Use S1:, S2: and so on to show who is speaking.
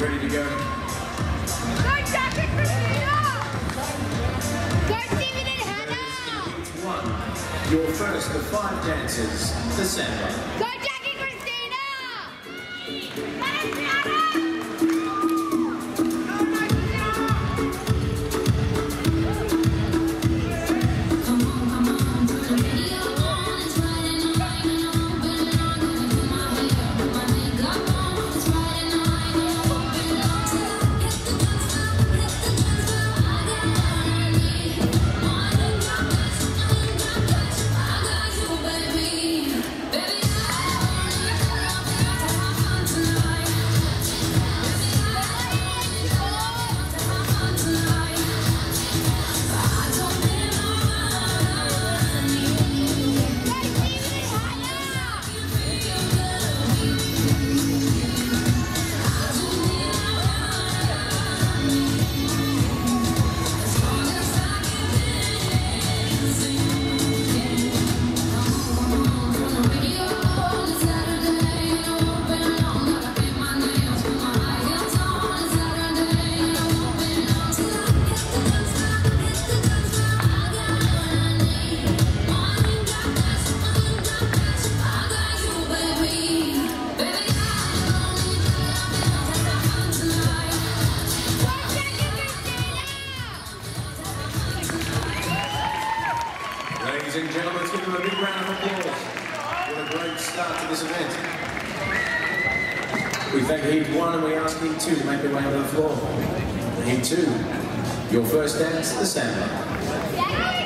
S1: ready to go.
S2: Go Jack and Christina! Go Steven and Hannah!
S1: Heat 1. Your first of 5 dancers, the Samba.
S2: Go Jack and Christina!
S1: Ladies and gentlemen, let's give them a big round of applause. What a great start to this event. We thank Heat 1 and we ask Heat 2 to make their way to the floor. Heat 2, your first dance, the Samba.